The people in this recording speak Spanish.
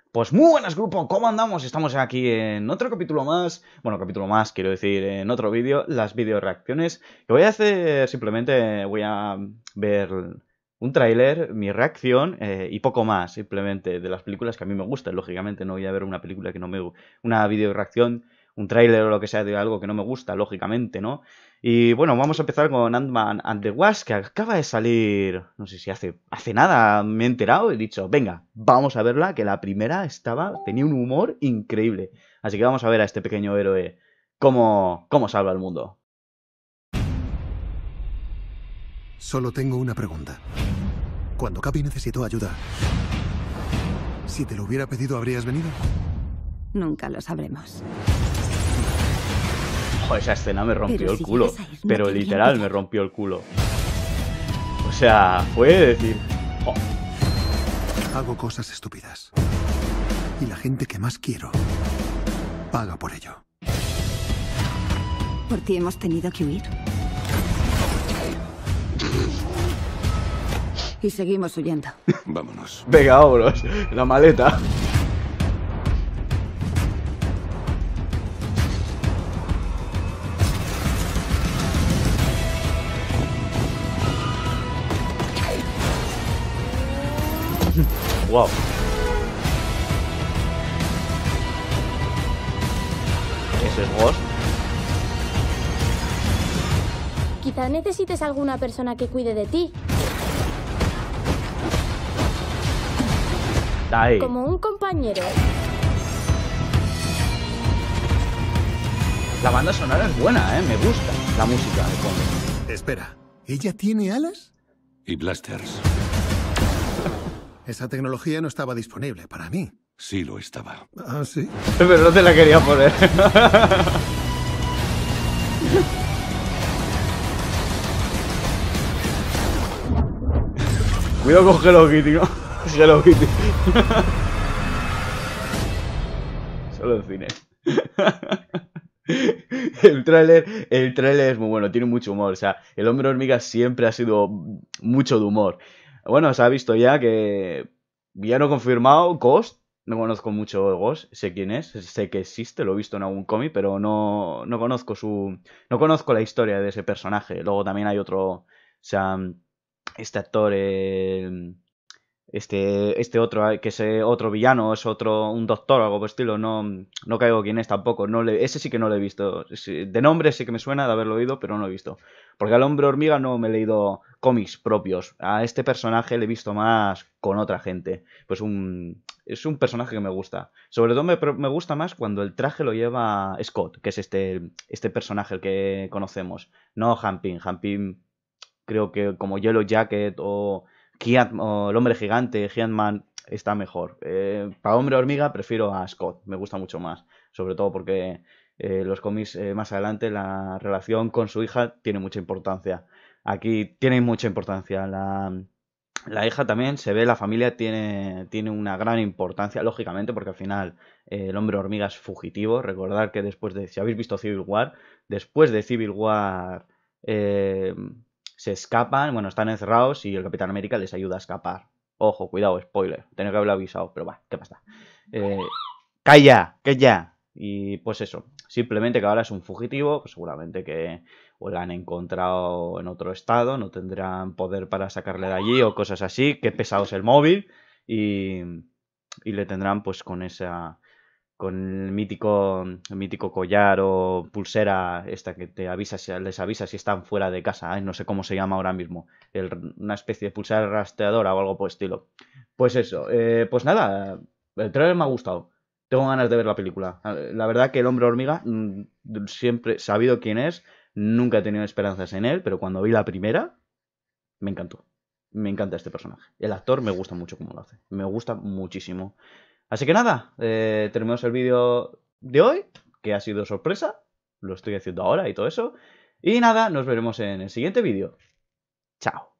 Pues muy buenas, grupo, ¿cómo andamos? Estamos aquí en otro capítulo más, bueno, capítulo más, quiero decir, en otro vídeo, las video reacciones, que voy a hacer, simplemente voy a ver un tráiler, mi reacción y poco más, simplemente, de las películas que a mí me gustan, lógicamente no voy a ver una película que no me una video reacción, un tráiler o lo que sea de algo que no me gusta, lógicamente, ¿no? Y bueno, vamos a empezar con Ant-Man and the Wasp, que acaba de salir, no sé si hace nada me he enterado, he dicho, venga, vamos a verla, que la primera tenía un humor increíble. Así que vamos a ver a este pequeño héroe cómo salva el mundo. Solo tengo una pregunta. Cuando Capi necesitó ayuda, si te lo hubiera pedido, ¿habrías venido? Nunca lo sabremos. Joder, esa escena me rompió el si culo. llegas a ir, no Pero te literal habrían me pillado. rompió el culo. O sea, fue decir... jo, Hago cosas estúpidas. Y la gente que más quiero paga por ello. Por ti hemos tenido que huir. Y seguimos huyendo. Vámonos. venga, vámonos. La maleta. Wow. Ese es Ghost. Quizá necesites alguna persona que cuide de ti, Ahí. como un compañero. La banda sonora es buena, me gusta. La música de fondo. Espera, ¿ella tiene alas? Y blasters. Esa tecnología no estaba disponible para mí. Sí lo estaba. ¿Ah, sí? Pero no te la quería poner. Cuidado con Hello Kitty, ¿no? Hello Kitty. Solo en cine. El tráiler es muy bueno, tiene mucho humor. O sea, el hombre hormiga siempre ha sido mucho de humor. Bueno, se ha visto ya que villano confirmado, Ghost. No conozco mucho Ghost, sé quién es, sé que existe, lo he visto en algún cómic, pero no conozco no conozco la historia de ese personaje. Luego también hay otro, o sea, este actor, este otro, que es otro villano, es un doctor o algo por el estilo, no caigo quién es tampoco, ese sí que no lo he visto, de nombre sí que me suena de haberlo oído, pero no lo he visto, porque al hombre hormiga no me he leído cómics propios, a este personaje le he visto más con otra gente, pues es un personaje que me gusta, sobre todo me gusta más cuando el traje lo lleva Scott, que es este personaje el que conocemos, no Hampin creo que como Yellow Jacket o el hombre gigante, Giant-Man, está mejor. Para hombre hormiga prefiero a Scott, me gusta mucho más. Sobre todo porque los cómics más adelante la relación con su hija tiene mucha importancia. Aquí tiene mucha importancia. La hija también se ve, la familia tiene una gran importancia, lógicamente, porque al final el hombre hormiga es fugitivo. Recordad que si habéis visto Civil War, después de Civil War eh, se escapan, bueno, están encerrados y el Capitán América les ayuda a escapar. Ojo, cuidado, spoiler, tenía que haberlo avisado, pero va, ¿qué pasa? ¡Calla! ¡Que ya! Y pues eso, simplemente que ahora es un fugitivo, pues seguramente que o la han encontrado en otro estado, no tendrán poder para sacarle de allí o cosas así, que pesado es el móvil y le tendrán pues con el mítico collar o pulsera esta que les avisa si están fuera de casa, no sé cómo se llama ahora mismo, una especie de pulsera rastreadora o algo por el estilo. Pues eso, pues nada, el trailer me ha gustado. Tengo ganas de ver la película. La verdad que el hombre hormiga, siempre he sabido quién es, nunca he tenido esperanzas en él, pero cuando vi la primera, me encantó. Me encanta este personaje. El actor me gusta mucho cómo lo hace. Me gusta muchísimo. Así que nada, terminamos el vídeo de hoy, que ha sido sorpresa. Lo estoy haciendo ahora y todo eso. Y nada, nos veremos en el siguiente vídeo. Chao.